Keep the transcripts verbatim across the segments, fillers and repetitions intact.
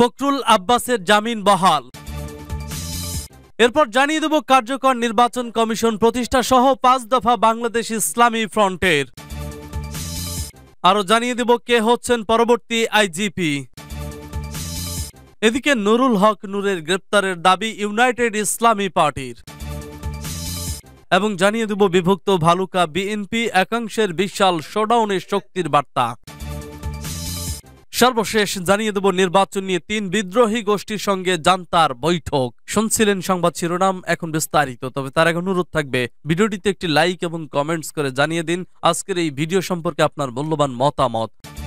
ফখরুল আব্বাসের জামিন বহাল। এরপর জানিয়ে দেব কার্যকর নির্বাচন কমিশন প্রতিষ্ঠা সহ পাঁচ দফা বাংলাদেশ ইসলামী ফ্রন্টের। আরো জানিয়ে দেব কে হচ্ছেন পরবর্তী আইজিপি। এদিকে নুরুল হক নূরের গ্রেপ্তারের দাবি ইউনাইটেড ইসলামী পার্টির। এবং জানিয়ে দেব বিভক্ত ভালুকা বিএনপি একাংশের বিশাল শোডাউনের শক্তির বার্তা। সর্বশেষ জানিয়ে দেব নির্বাচন নিয়ে তিন বিদ্রোহী গোষ্ঠীর সঙ্গে জান্তার বৈঠক। শুনছিলেন সংবাদ শিরোনাম, এখন বিস্তারিত। তবে তার আগে অনুরোধ থাকবে ভিডিওটিতে একটি লাইক এবং কমেন্টস করে জানিয়ে দিন আজকের এই ভিডিও সম্পর্কে আপনার মূল্যবান মতামত।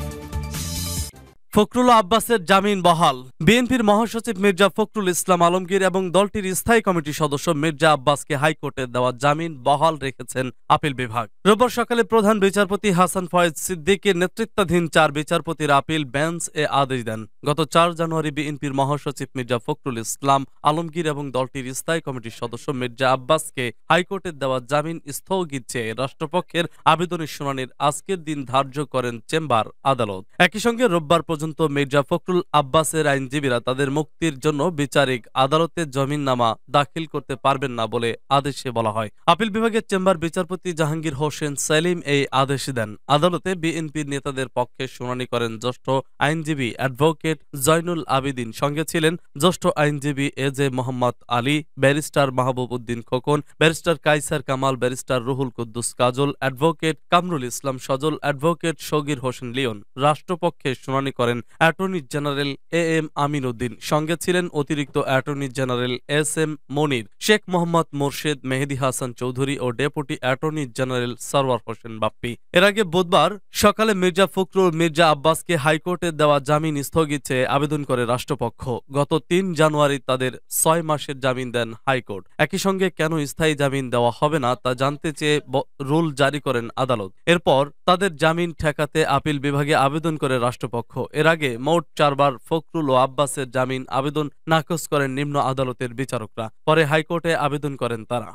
ফখরুল আব্বাসের জামিন বহাল। বিএনপির মহাসচিব মির্জা ফখরুল ইসলাম আলমগীর এবং দলটির স্থায়ী কমিটির সদস্য মির্জা আব্বাসকে হাইকোর্টে দেওয়া জামিন বহাল রেখেছেন আপিল বিভাগ। রোববার সকালে প্রধান বিচারপতি হাসান ফয়েজ সিদ্দিকের নেতৃত্বাধীন চার বিচারপতির আপিল বেঞ্চ এ আদেশ দেন। গত চার জানুয়ারি বিএনপির মহাসচিব মির্জা ফখরুল ইসলাম আলমগীর এবং দলটির স্থায়ী কমিটির সদস্য মির্জা আব্বাসকে হাইকোর্টে দেওয়া জামিন স্থগিত চেয়ে রাষ্ট্রপক্ষের আবেদনের শুনানির আজকের দিন ধার্য করেন চেম্বার আদালত। একই সঙ্গে রোববার মির্জা ফখরুল আব্বাসের আইনজীবীরা তাদের মুক্তির জন্য বিচারিক আদালতে জামিননামা দাখিল করতে পারবেন না বলে আদেশে বলা হয়। আপিল বিভাগের চেম্বার বিচারপতি জাহাঙ্গীর হোসেন সেলিম এই আদেশ দেন। আদালতে বিএনপির নেতাদের পক্ষে শুনানি করেন জ্যেষ্ঠ আইনজীবী অ্যাডভোকেট জয়নুল আবেদিন। সঙ্গে ছিলেন জ্যেষ্ঠ আইনজীবী A J Mohammad Ali, barrister Mahbub Uddin Khokon, barrister Kaiser Kamal, barrister Ruhul Quddus Kajal, advocate Kamrul Islam Sajal, advocate Shagir Hossain Leon. রাষ্ট্রপক্ষে শুনানি করেন attorney general A M Amin Uddin. সঙ্গে ছিলেন অতিরিক্ত attorney general S M Monir, Sheikh Mohammad Morshed, Mehedi Hasan Chowdhury ও deputy attorney general Sarwar Hossain Bappi. এর আগে বুধবার সকালে মির্জা ফখরুল মির্জা আব্বাসকে হাইকোর্টে দেওয়া জামিন স্থগিত চেয়ে আবেদন করে রাষ্ট্রপক্ষ। গত তিন জানুয়ারি তাদের ছয় মাসের জামিন দেন হাইকোর্ট। একই সঙ্গে কেন স্থায়ী জামিন দেওয়া হবে না তা জানতে চেয়ে রুল জারি করেন আদালত। এরপর তাদের জামিন ঠেকাতে আপিল বিভাগে আবেদন করে রাষ্ট্রপক্ষ। এর আগে মোট চারবার ফখরুল ও আব্বাসের জামিন আবেদন নাকচ করেন নিম্ন আদালতের বিচারকরা। পরে হাইকোর্টে আবেদন করেন তারা।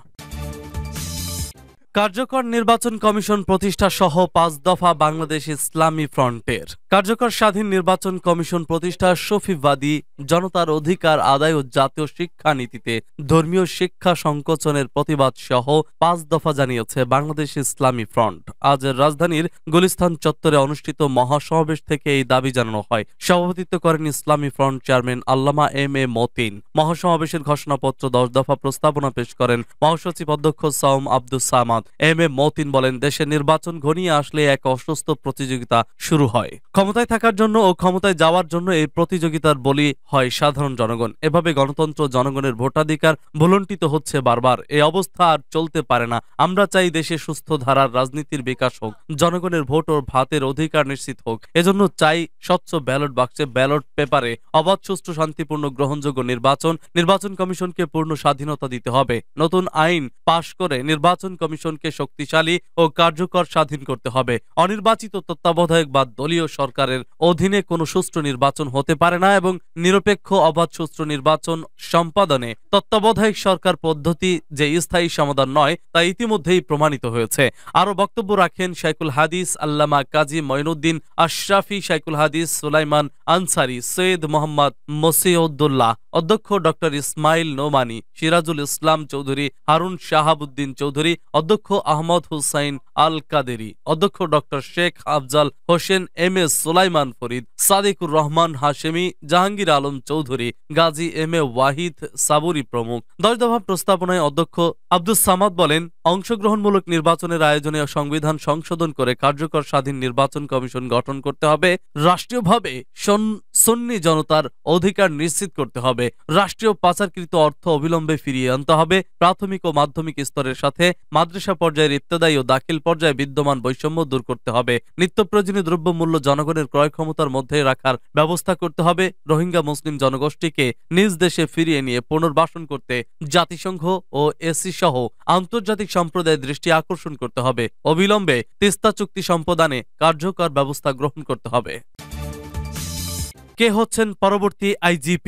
কার্যকর নির্বাচন কমিশন প্রতিষ্ঠা সহ পাঁচ দফা বাংলাদেশ ইসলামী ফ্রন্টের। কার্যকর স্বাধীন নির্বাচন কমিশন প্রতিষ্ঠা, শফিবাদী জনতার অধিকার আদায় ও জাতীয় শিক্ষা নীতিতে ধর্মীয় শিক্ষা সংকোচনের প্রতিবাদ সহ পাঁচ দফা জানিয়েছে বাংলাদেশ ইসলামী ফ্রন্ট। আজ রাজধানীর গুলিস্তান চত্বরে অনুষ্ঠিত মহাসমাবেশ থেকে এই দাবি জানানো হয়। সভাপতিত্ব করেন Islami Front chairman Allama M A Matin. মহাসমাবেশের ঘোষণাপত্র দশ দফা প্রস্তাবনা পেশ করেন মহাসচিব অধ্যক্ষ সাউম আব্দুস সামাদ। এম এ মতিন বলেন, দেশে নির্বাচন ঘনিয়ে আসলে এক অসুস্থ প্রতিযোগিতা শুরু হয়। ক্ষমতায় থাকার জন্য ও ক্ষমতায় যাওয়ার জন্য এই প্রতিযোগিতার বলি হয় সাধারণ জনগণ। এভাবে গণতন্ত্র, জনগণের ভোটাধিকার ভুলণ্ঠিত হচ্ছে বারবার। এই অবস্থা আর চলতে পারে না। আমরা চাই দেশে সুস্থ ধারার রাজনীতির বিকাশ হোক, জনগণের ভোট ও ভাতের অধিকার নিশ্চিত হোক। এজন্য চাই স্বচ্ছ ব্যালট বাক্সে, ব্যালট পেপারে অবাধ, সুষ্ঠু, শান্তিপূর্ণ, গ্রহণযোগ্য নির্বাচন। নির্বাচন কমিশনকে পূর্ণ স্বাধীনতা দিতে হবে। নতুন আইন পাশ করে নির্বাচন কমিশনকে শক্তিশালী ও কার্যকর স্বাধীন করতে হবে। অনির্বাচিত তত্ত্বাবধায়ক বা দলীয় সরকারের অধীনে কোনো সুষ্ঠু নির্বাচন হতে পারে না এবং নিরপেক্ষ, অবাধ, সুষ্ঠু নির্বাচন সম্পাদনে তত্ত্বাবধায়ক সরকার পদ্ধতি যে স্থায়ী সমাধান নয় তা ইতিমধ্যেই প্রমাণিত হয়েছে। আরো বক্তব্য রাখেন শাইখুল হাদিস আল্লামা কাজী মঈনুদ্দিন আশরাফি, শাইখুল হাদিস সুলাইমান আনসারি, সৈয়দ মোহাম্মদ মসিউদ্দৌলা, অধ্যক্ষ ডক্টর ইসমাইল নোমানি, সিরাজুল ইসলাম চৌধুরী, হারুন শাহাবুদ্দিন চৌধুরী, অধ্যক্ষ আহমদ হুসাইন আল কাদেরি, অধ্যক্ষ doctor Sheikh Afzal Hossain, M A Sulaiman Farid, Sadiqur Rahman Hashemi, Jahangir Alam Chowdhury, Gazi M A Wahid Saburi প্রমুখ। দশ দফা প্রস্তাবনায় অধ্যক্ষ আব্দুস সামাদ বলেন, অংশগ্রহণমূলক নির্বাচনের আয়োজনে সংবিধান সংশোধন করে কার্যকর স্বাধীন নির্বাচন কমিশন গঠন করতে হবে। রাষ্ট্রীয়ভাবে সুন্নি জনতার অধিকার নিশ্চিত করতে হবে। রাষ্ট্রীয় পাচারকৃত অর্থ অবিলম্বে ফিরিয়ে আনতে হবে। প্রাথমিক ও মাধ্যমিক স্তরের সাথে মাদ্রাসা পর্যায়ের ইবতেদায়ী ও দাখিল পর্যায়ে বিদ্যমান বৈষম্য দূর করতে হবে। নিত্য প্রয়োজনীয় দ্রব্যমূল্য জনগণের ক্রয় ক্ষমতার মধ্যে রাখার ব্যবস্থা করতে হবে। রোহিঙ্গা মুসলিম জনগোষ্ঠীকে নিজ দেশে ফিরিয়ে নিয়ে পুনর্বাসন করতে জাতিসংঘ ও এসি সহ আন্তর্জাতিক সম্প্রদায়ের দৃষ্টি আকর্ষণ করতে হবে। অবিলম্বে তিস্তা চুক্তি সম্পাদনে কার্যকর ব্যবস্থা গ্রহণ করতে হবে। কে হচ্ছেন পরবর্তী আইজিপি?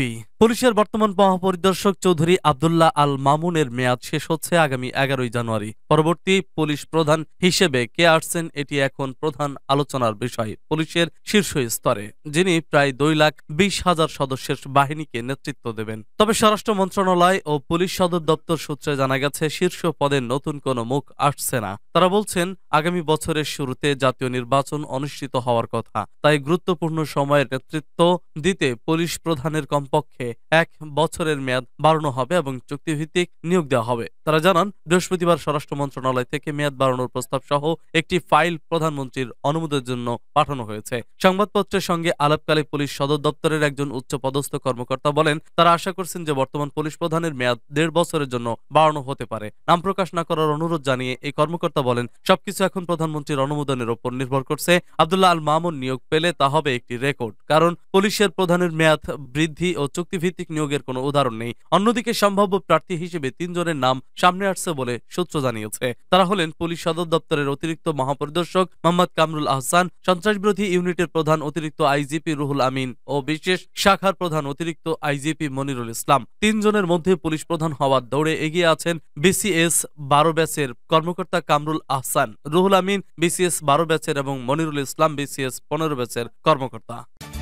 পুলিশের বর্তমান মহাপরিদর্শক চৌধুরী আব্দুল্লাহ আল মামুনের মেয়াদ শেষ হচ্ছে আগামী এগারোই জানুয়ারি। পরবর্তী পুলিশ প্রধান হিসেবে কে আসছেন, এটি এখন প্রধান আলোচনার বিষয় পুলিশের শীর্ষ স্তরে, যিনি প্রায় দুই লাখ বিশ হাজার সদস্যের বাহিনীকে নেতৃত্ব দেবেন। তবে স্বরাষ্ট্র মন্ত্রণালয় ও পুলিশ সদর দপ্তর সূত্রে জানা গেছে, শীর্ষ পদে নতুন কোনো মুখ আসছে না। তারা বলছেন, আগামী বছরের শুরুতে জাতীয় নির্বাচন অনুষ্ঠিত হওয়ার কথা, তাই গুরুত্বপূর্ণ সময়ের নেতৃত্ব দিতে পুলিশ প্রধানের কমপক্ষে এক বছরের মেয়াদ বাড়ানো হবে এবং চুক্তিভিত্তিক নিয়োগ দেওয়া হবে। তারা জানান, বৃহস্পতিবার স্বরাষ্ট্র মন্ত্রণালয় থেকে মেয়াদ বাড়ানোর প্রস্তাব সহ একটি ফাইল প্রধানমন্ত্রীর অনুমোদনের জন্য পাঠানো হয়েছে। সংবাদপত্রের সঙ্গে আলাপকালে পুলিশ সদর দপ্তরের একজন উচ্চপদস্থ কর্মকর্তা বলেন, তারা আশা করছেন যে বর্তমান পুলিশ প্রধানের মেয়াদ দেড় বছরের জন্য বাড়ানো হতে পারে। নাম প্রকাশ না করার অনুরোধ জানিয়ে এই কর্মকর্তা বলেন, সবকিছু এখন প্রধানমন্ত্রীর অনুমোদনের উপর নির্ভর করছে। আব্দুল্লাহ আল মামুন নিয়োগ পেলে তা হবে একটি রেকর্ড, কারণ পুলিশের প্রধানের মেয়াদ বৃদ্ধি ও চুক্তিভিত্তিক নিয়োগের কোনো উদাহরণ নেই। অন্যদিকে সম্ভাব্য প্রার্থী হিসেবে তিনজনের নাম সামনে আসছে বলে সূত্র জানিয়েছে। তারা হলেন পুলিশ সদর দপ্তরের অতিরিক্ত মহাপরিদর্শক মোহাম্মদ কামরুল আহসান, সন্ত্রাসবিরোধী ইউনিটের প্রধান অতিরিক্ত আইজিপি রুহুল আমিন ও বিশেষ শাখার প্রধান অতিরিক্ত আইজিপি মনিরুল ইসলাম। তিনজনের মধ্যে পুলিশ প্রধান হওয়ার দৌড়ে এগিয়ে আছেন বিসিএস বারো ব্যাচের কর্মকর্তা কামরুল আহসান, রুহুল আমিন বিসিএস বারো ব্যাচের এবং মনিরুল ইসলাম বিসিএস পনেরো ব্যাচের কর্মকর্তা।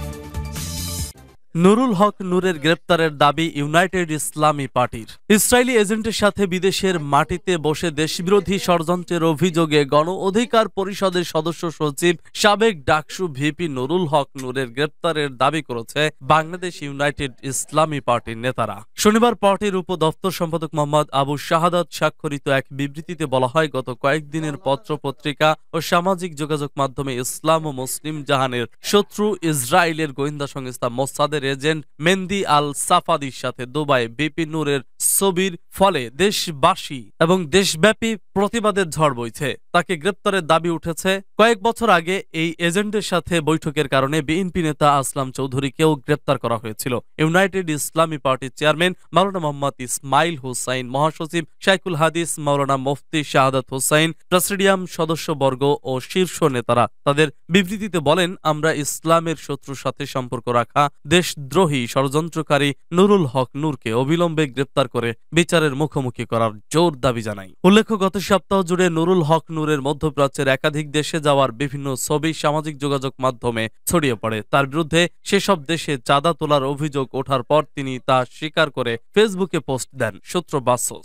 নুরুল হক নূরের গ্রেপ্তারের দাবি ইউনাইটেড ইসলামী পার্টির। ইসরায়েলি এজেন্টের সাথে বিদেশের মাটিতে বসে দেশবিরোধী ষড়যন্ত্রের অভিযোগে গণ অধিকার পরিষদের সদস্য সচিব সাবেক ডাকসু ভিপি নুরুল হক নূরের গ্রেপ্তারের দাবি করেছে বাংলাদেশ ইউনাইটেড ইসলামী পার্টির নেতারা। শনিবার পার্টির উপদপ্তর সম্পাদক মোহাম্মদ আবু শাহাদাত স্বাক্ষরিত এক বিবৃতিতে বলা হয়, গত কয়েকদিনের পত্র পত্রিকা ও সামাজিক যোগাযোগ মাধ্যমে ইসলাম ও মুসলিম জাহানের শত্রু ইসরায়েলের গোয়েন্দা সংস্থা মোসাদের এজেন্ট মেন্দি আল সাফাদির সাথে দুবাই ভিপি নূরের ছবির ফলে দেশবাসী এবং দেশব্যাপী প্রতিবাদের ঝড় বইছে। তাকে গ্রেপ্তারের দাবি উঠেছে। কয়েক বছর আগে এই এজেন্টের সাথে বৈঠকের কারণে বিএনপি নেতা আসলাম চৌধুরীকেও গ্রেপ্তার করা হয়েছিল। ইউনাইটেড ইসলামী পার্টির চেয়ারম্যান মাওলানা মোহাম্মদ ইসমাইল হুসাইন, মহাসচিব শাইখুল হাদিস মাওলানা মুফতি শাহাদাত হুসাইন, প্রেসিডিয়াম সদস্যবর্গ ও শীর্ষ নেতারা তাদের বিবৃতিতে বলেন, আমরা ইসলামের শত্রুর সাথে সম্পর্ক রাখা দেশদ্রোহী ষড়যন্ত্রকারী নুরুল হক নূরকে অবিলম্বে গ্রেপ্তার করে বিচারের মুখোমুখি করার জোর দাবি জানাই। উল্লেখ্য, গত সপ্তাহ জুড়ে নুরুল হক নূরের মধ্যপ্রাচ্যের একাধিক দেশে যাওয়ার বিভিন্ন ছবি সামাজিক যোগাযোগ মাধ্যমে ছড়িয়ে পড়ে। তার বিরুদ্ধে সেসব দেশে চাঁদা তোলার অভিযোগ ওঠার পর তিনি তা স্বীকার করে ফেসবুকে পোস্ট দেন। সূত্র বাসস।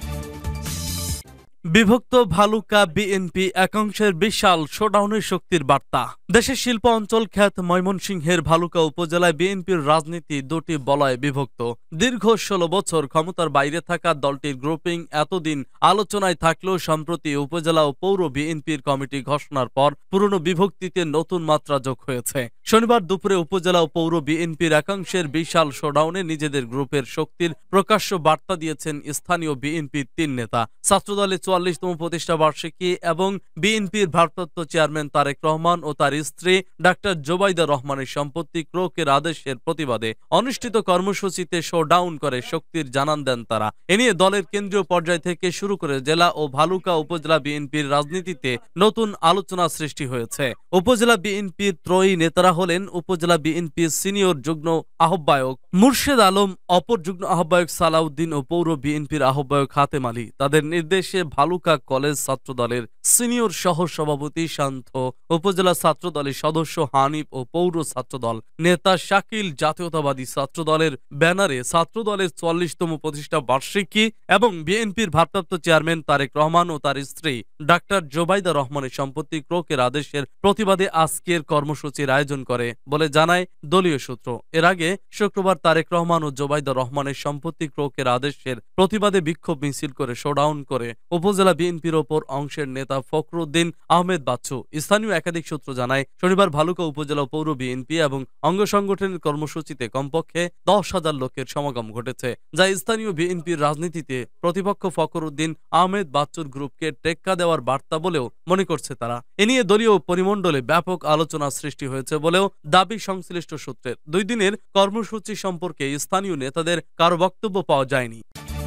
বিভক্ত ভালুকা বিএনপি একাংশের বিশাল শোডাউনের শক্তির বার্তা। দেশের শিল্প অঞ্চল খ্যাত ময়মনসিংহের ভালুকা উপজেলায় বিএনপির রাজনীতি দুটি বলয়ে বিভক্ত। দীর্ঘ ষোলো বছর ক্ষমতার বাইরে থাকা দলটির গ্রুপিং এতদিন আলোচনায় থাকলেও সম্প্রতি উপজেলা ও পৌর বিএনপির কমিটি ঘোষণার পর পুরনো বিভক্তিতে নতুন মাত্রা যোগ হয়েছে। শনিবার দুপুরে উপজেলা ও পৌর বিএনপির একাংশের বিশাল শোডাউনে নিজেদের গ্রুপের শক্তির প্রকাশ্য বার্তা দিয়েছেন স্থানীয় বিএনপির তিন নেতা। ছাত্রদলের চুয়াল্লিশতম প্রতিষ্ঠা বার্ষিকী এবং বিএনপির ভারপ্রাপ্ত চেয়ারম্যান তারেক রহমান ও তার স্ত্রী ডাক্তার জোবাইদা রহমানের সম্পত্তি ক্রোকের আদেশের প্রতিবাদে অনুষ্ঠিত কর্মসূচিতে শোডাউন করে শক্তির জানান দেন তারা। এ নিয়ে দলের কেন্দ্রীয় পর্যায় থেকে শুরু করে জেলা ও ভালুকা উপজেলা বিএনপির রাজনীতিতে নতুন আলোচনা সৃষ্টি হয়েছে। উপজেলা বিএনপির ত্রয়ী নেতারা হলেন উপজেলা বিএনপির সিনিয়র যুগ্ম আহ্বায়ক মুর্শেদ আলম, অপর যুগ্ম আহ্বায়ক সালাউদ্দিন ও পৌর বিএনপির আহ্বায়ক হাতেম আলী। তাদের নির্দেশে ভালুকা কলেজ ছাত্রদলের সিনিয়র সহ সভাপতি শান্ত, উপজেলা ছাত্রদলের সদস্য হানিফ ও পৌর ছাত্রদল নেতা শাকিল জাতীয়তাবাদী ছাত্রদলের ব্যানারে ছাত্রদলের চুয়াল্লিশতম প্রতিষ্ঠা বার্ষিকী এবং বিএনপির ভারপ্রাপ্ত চেয়ারম্যান তারেক রহমান ও তার স্ত্রী ডাক্তার জোবাইদা রহমানের সম্পত্তি ক্রোকের আদেশের প্রতিবাদে আজকের কর্মসূচির আয়োজন করে বলে জানায় দলীয় সূত্র। এর আগে শুক্রবার তারেক রহমান ও জোবাইদা রহমানের সম্পত্তি ক্রোকের আদেশের প্রতিবাদে বিক্ষোভ মিছিল করে শোডাউন করে উপজেলা বিএনপির ওপর অংশের নেতা ফখরুদ্দিন আহমেদ বাচ্চু। স্থানীয় একাধিক সূত্র জানায়, শনিবার ভালুকা উপজেলা পৌর বিএনপি এবং অঙ্গ সংগঠনের কর্মসূচিতে কমপক্ষে দশ হাজার লোকের সমাগম ঘটেছে, যা স্থানীয় বিএনপির রাজনীতিতে প্রতিপক্ষ ফখরুদ্দিন আহমেদ বাচ্চুর গ্রুপকে টেক্কা দেওয়ার বার্তা বলেও মনে করছে তারা। এ নিয়ে দলীয় পরিমণ্ডলে ব্যাপক আলোচনা সৃষ্টি হয়েছে বলেও দাবি সংশ্লিষ্ট সূত্রের। দুই দিনের কর্মসূচি সম্পর্কে স্থানীয় নেতাদের কারো বক্তব্য পাওয়া যায়নি।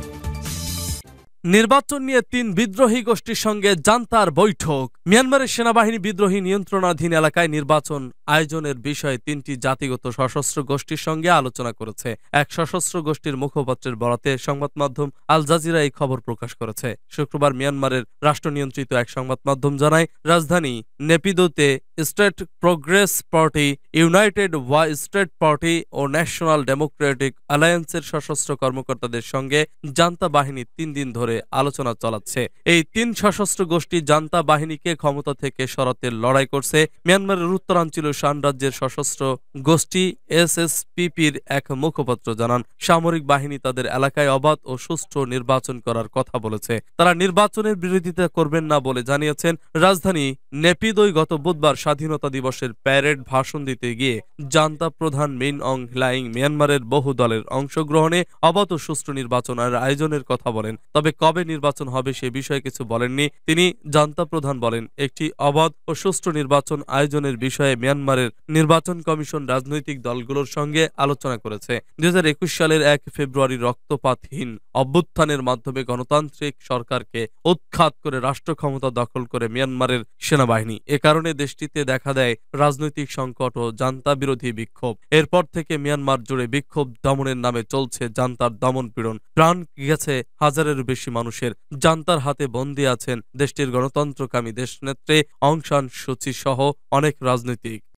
নির্বাচন নিয়ে তিন বিদ্রোহী গোষ্ঠীর সঙ্গে জান্তার বৈঠক। মিয়ানমারের সেনাবাহিনী বিদ্রোহী নিয়ন্ত্রণাধীন এলাকায় নির্বাচন আয়োজনের বিষয়ে তিনটি জাতিগত সশস্ত্র গোষ্ঠীর সঙ্গে আলোচনা করেছে। এক সশস্ত্র গোষ্ঠীর মুখপাত্রের বরাতে সংবাদ মাধ্যম আল জাজিরা এই খবর প্রকাশ করেছে। শুক্রবার মিয়ানমারের রাষ্ট্রনিয়ন্ত্রিত এক সংবাদ মাধ্যম জানায়, রাজধানী নেপিদোতে State Progress Party, United Wa State Party ও ন্যাশনাল ডেমোক্রেটিক অ্যালায়েন্সের সশস্ত্র কর্মকর্তাদের সঙ্গে জান্তা বাহিনী তিন দিন ধরে আলোচনা চালাচ্ছে। এই তিন সশস্ত্র গোষ্ঠী জান্তা বাহিনীকে ক্ষমতা থেকে সরাতে লড়াই করছে। মিয়ানমারের উত্তরাঞ্চলীয় শান রাজ্যের সশস্ত্র গোষ্ঠী এসএসপিপির এক মুখপাত্র জানান, সামরিক বাহিনী তাদের এলাকায় অবাধ ও সুষ্ঠু নির্বাচন করার কথা বলেছে। তারা নির্বাচনের বিরোধিতা করবেন না বলে জানিয়েছেন। রাজধানী নেপিদোয় গত বুধবার স্বাধীনতা দিবসের প্যারেড ভাষণ দিতে গিয়ে জান্তা প্রধান মিন অং হ্লাইং মিয়ানমারের বহু দলের অংশগ্রহণে অবাধ ও সুষ্ঠু নির্বাচনের আয়োজনের কথা বলেন। তবে কবে নির্বাচন হবে সে বিষয়ে কিছু বলেননি তিনি। জান্তা প্রধান বলেন, একটি অবাধ ও সুষ্ঠু নির্বাচন আয়োজনের বিষয়ে মিয়ানমারের নির্বাচন কমিশন রাজনৈতিক দলগুলোর সঙ্গে আলোচনা করেছে। দুই হাজার একুশ সালের এক ফেব্রুয়ারি রক্তপাতহীন অভ্যুত্থানের মাধ্যমে গণতান্ত্রিক সরকারকে উৎখাত করে রাষ্ট্র ক্ষমতা দখল করে মিয়ানমারের সেনাবাহিনী। এ কারণে দেশটিতে দেখা দেয় রাজনৈতিক সংকট ও জান্তা বিরোধী বিক্ষোভ। এরপর থেকে মিয়ানমার জুড়ে বিক্ষোভ দমনের নামে চলছে জান্তার দমন পীড়ন। প্রাণ গেছে হাজারের বেশি মানুষের। জান্তার হাতে বন্দী আছেন দেশটির গণতন্ত্রকামী দেশনেত্রী অং সান সুচি সহ অনেক রাজনীতিক।